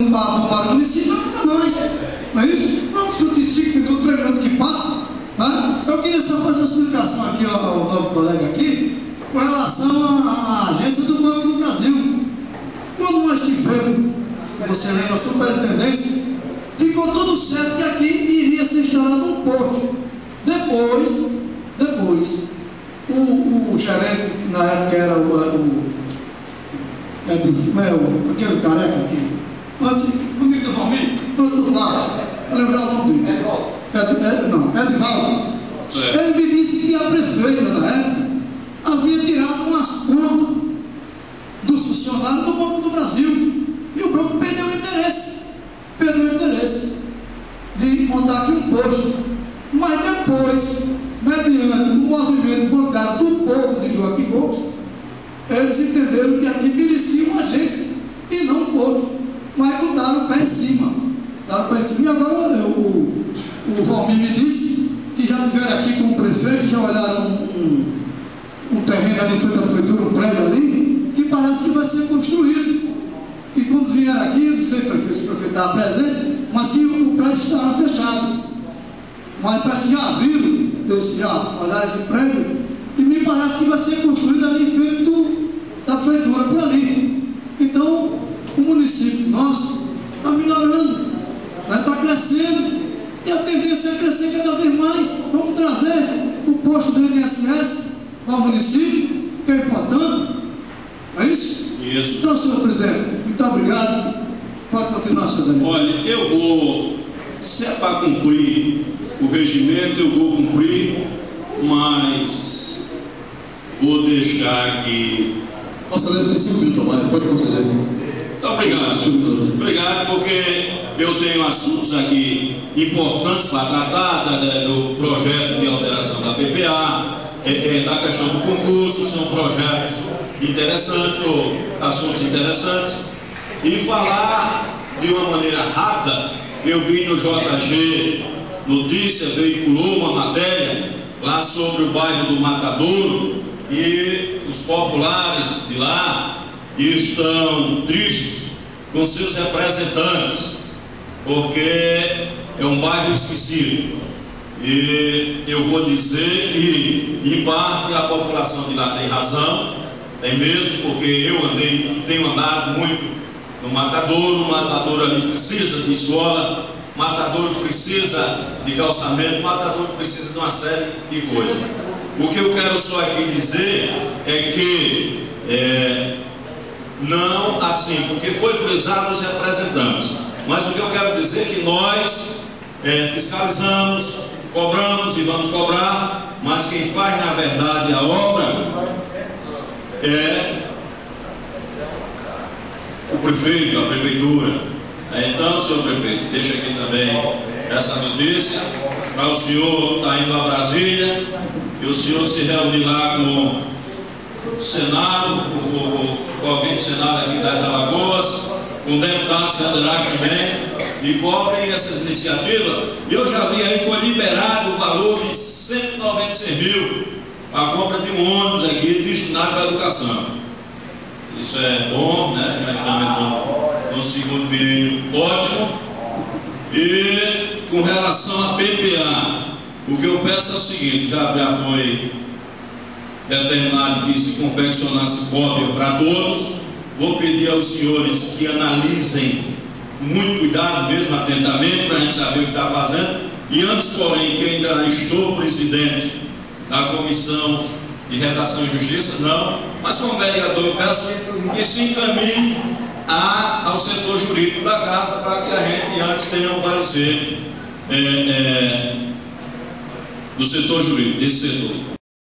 para o município, vai ficar nós. Não é isso? Vamos discutir 5 minutos, 3 minutos que passam. Né? Eu queria só fazer uma explicação aqui ao novo colega aqui, com relação à agência do Banco do Brasil. Quando nós tivemos, você lembra, a superintendência, ficou tudo certo que aqui iria ser instalado um posto. Depois, o gerente, na época era aquele careca aqui, antes do Valmir, antes do Flávio, eu lembrar o nome dele. Edivaldo. Ele me disse que a prefeita, na época, havia tirado umas contas dos funcionários do Banco do Brasil. E o banco perdeu o interesse de montar aqui um posto. Mas depois, mediante o movimento bancário do povo de Joaquim Gomes, eles entenderam que aqui merecia uma agência e não um posto. Mas botaram o pé em cima. E agora o Valmir me disse que já estiveram aqui com o prefeito, já olharam um terreno ali, foi da prefeitura, um prédio ali, que parece que vai ser construído. E quando vieram aqui, eu não sei se o prefeito estava presente, mas que o prédio estará fechado. Mas parece que já viram, já olharam esse prédio, e me parece que vai ser construído ali em frente da prefeitura, por ali. Então, o município nosso está melhorando, está crescendo, e a tendência é crescer cada vez mais. Vamos trazer o posto do INSS para o município, que é importante. É isso? Isso. Então, senhor presidente, muito obrigado. Pode continuar, senhor Daniel. Olha, eu vou, se é para cumprir o regimento, eu vou cumprir, mas vou deixar aqui. Nossa, deve ter 5 minutos mais, pode conceder. Muito obrigado, senhor. Obrigado, porque eu tenho assuntos aqui importantes para tratar do projeto de alteração da PPA, da questão do concurso. São projetos interessantes, ou assuntos interessantes, e falar de uma maneira rápida. Eu vi no JG Notícia, veiculou uma matéria lá sobre o bairro do Matadouro, e os populares de lá estão tristes com seus representantes, porque é um bairro esquecido. E eu vou dizer que, em parte, a população de lá tem razão, tem mesmo, porque eu andei e tenho andado muito no Matadouro. O Matadouro ali precisa de escola, o Matadouro precisa de calçamento, o Matadouro precisa de uma série de coisas. O que eu quero só aqui dizer é que não assim, porque foi frisado os representantes, mas o que eu quero dizer é que nós fiscalizamos, cobramos e vamos cobrar, mas quem faz na verdade a obra é o prefeito, a prefeitura. Então, senhor prefeito, deixa aqui também essa notícia para o senhor estar indo a Brasília e o senhor se reunir lá com o Senado, com alguém do Senado aqui das Alagoas, com deputados federais também, e cobrem essas iniciativas. Eu já vi aí, foi liberado o valor de 196 mil a compra de um ônibus aqui destinado para a educação. Isso é bom, né? Nós estamos entrando no segundo biênio ótimo. E com relação à PPA, o que eu peço é o seguinte: já foi determinado que se confeccionasse cópia para todos. Vou pedir aos senhores que analisem muito cuidado, mesmo atentamente, para a gente saber o que está fazendo. E antes, porém, que ainda estou presidente da Comissão de Redação e Justiça, não, mas como vereador eu peço que se encaminhe ao setor jurídico da casa, para que a gente antes tenha um parecer do setor jurídico, desse setor.